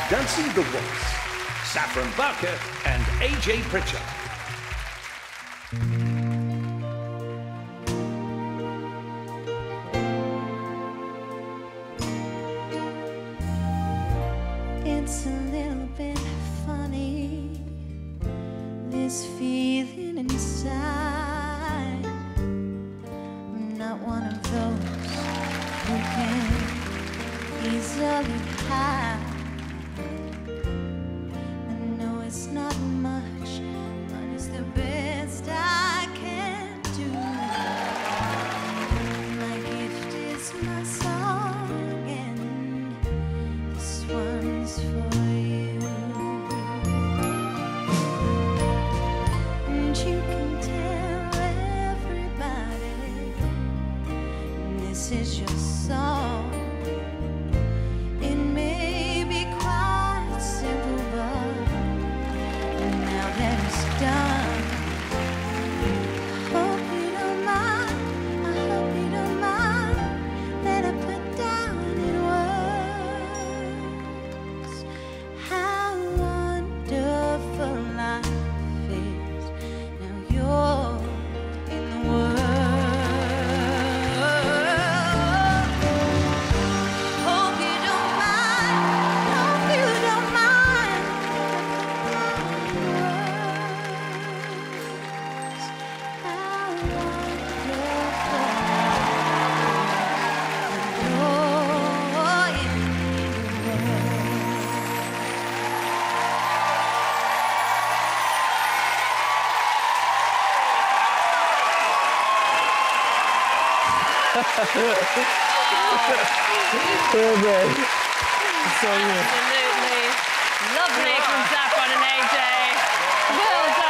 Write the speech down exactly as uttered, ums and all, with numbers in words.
dancing the waltz, Saffron and A J Pritchard. It's a little bit funny, this feeling inside. I'm not one of those who can easily hide. I know it's not much, but it's the best I can do. My gift is my song, and this one's for you. And you can tell everybody this is your song. It may be quite simple, but now that it's done, hope you don't mind, I hope you don't mind that I put down in words how wonderful life is. Now you're in the world. Hope you don't mind, hope you don't mind that I put down in words how wonderful life is. You're in the So good. So good. Absolutely lovely from Saffron and A J. Well done.